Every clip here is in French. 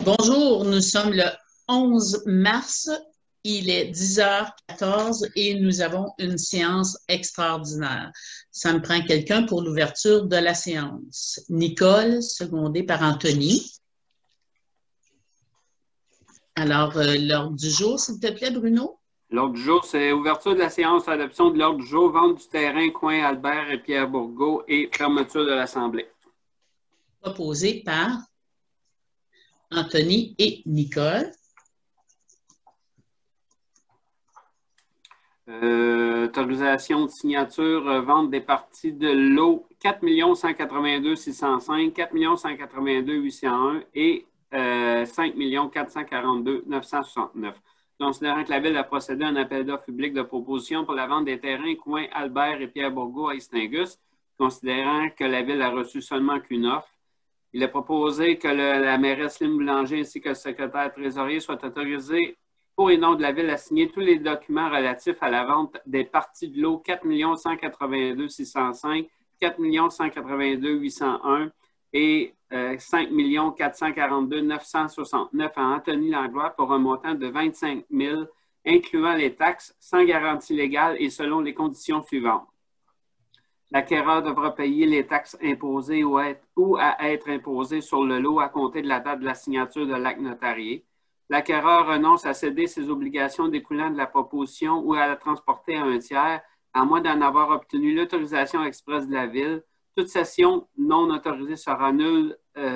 Bonjour, nous sommes le 11 mars, il est 10h14 et nous avons une séance extraordinaire. Ça me prend quelqu'un pour l'ouverture de la séance. Nicole, secondée par Anthony. Alors, l'ordre du jour, s'il te plaît, Bruno? L'ordre du jour, c'est ouverture de la séance, adoption de l'ordre du jour, vente du terrain, coin Albert et Pierre Bourgault et fermeture de l'Assemblée. Proposé par Anthony et Nicole. Autorisation de signature, vente des parties de lot 4 182 605, 4 182 801 et 5 442 969. Considérant que la Ville a procédé à un appel d'offres public de proposition pour la vente des terrains coin Albert et Pierre Bourgault à Istingus, considérant que la Ville a reçu seulement qu'une offre, il est proposé que la mairesse Lynne Boulanger ainsi que le secrétaire trésorier soient autorisés pour et nom de la Ville à signer tous les documents relatifs à la vente des parties de lot 4 182 605, 4 182 801 et 5 442 969 à Anthony Langlois pour un montant de 25 000, incluant les taxes, sans garantie légale et selon les conditions suivantes. L'acquéreur devra payer les taxes imposées ou à être imposées sur le lot à compter de la date de la signature de l'acte notarié. L'acquéreur renonce à céder ses obligations découlant de la proposition ou à la transporter à un tiers, à moins d'en avoir obtenu l'autorisation expresse de la Ville. Toute cession non autorisée sera nulle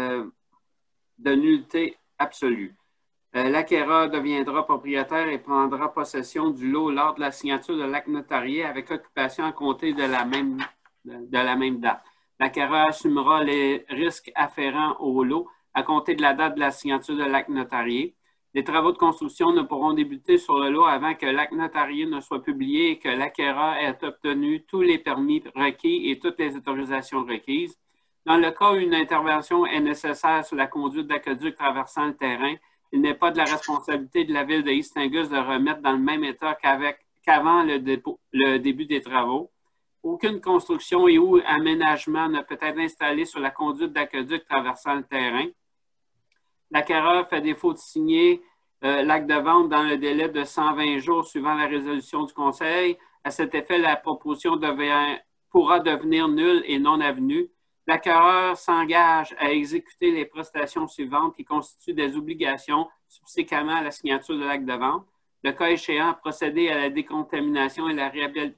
de nullité absolue. L'acquéreur deviendra propriétaire et prendra possession du lot lors de la signature de l'acte notarié avec occupation à compter de la même date. L'acquéreur assumera les risques afférents au lot à compter de la date de la signature de l'acte notarié. Les travaux de construction ne pourront débuter sur le lot avant que l'acte notarié ne soit publié et que l'acquéreur ait obtenu tous les permis requis et toutes les autorisations requises. Dans le cas où une intervention est nécessaire sur la conduite d'aqueduc traversant le terrain, il n'est pas de la responsabilité de la Ville de Istingus de remettre dans le même état qu'avant le début des travaux. Aucune construction et ou aménagement ne peut être installé sur la conduite d'aqueduc traversant le terrain. L'acquéreur fait défaut de signer l'acte de vente dans le délai de 120 jours suivant la résolution du Conseil. À cet effet, la proposition pourra devenir nulle et non avenue. L'acquéreur s'engage à exécuter les prestations suivantes qui constituent des obligations subséquemment à la signature de l'acte de vente. Le cas échéant, procéder à la décontamination et la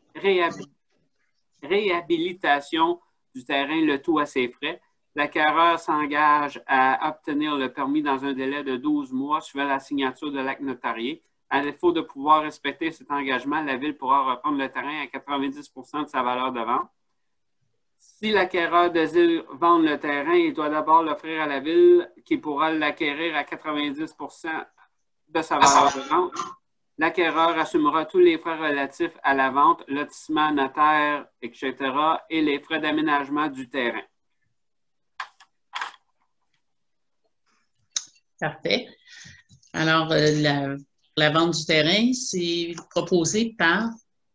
réhabilitation du terrain, le tout à ses frais. L'acquéreur s'engage à obtenir le permis dans un délai de 12 mois suivant la signature de l'acte notarié. À défaut de pouvoir respecter cet engagement, la Ville pourra reprendre le terrain à 90 % de sa valeur de vente. Si l'acquéreur désire vendre le terrain, il doit d'abord l'offrir à la Ville qui pourra l'acquérir à 90 % de sa valeur de vente. L'acquéreur assumera tous les frais relatifs à la vente, lotissement, notaire, etc. et les frais d'aménagement du terrain. Parfait. Alors, la vente du terrain, c'est proposé par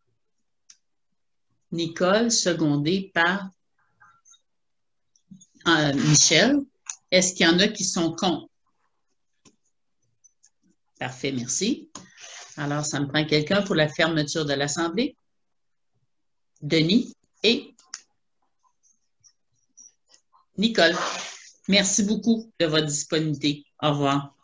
Nicole, secondée par Michel. Est-ce qu'il y en a qui sont contre? Parfait, merci. Alors, ça me prend quelqu'un pour la fermeture de l'Assemblée. Denis et Nicole. Merci beaucoup de votre disponibilité. Au revoir.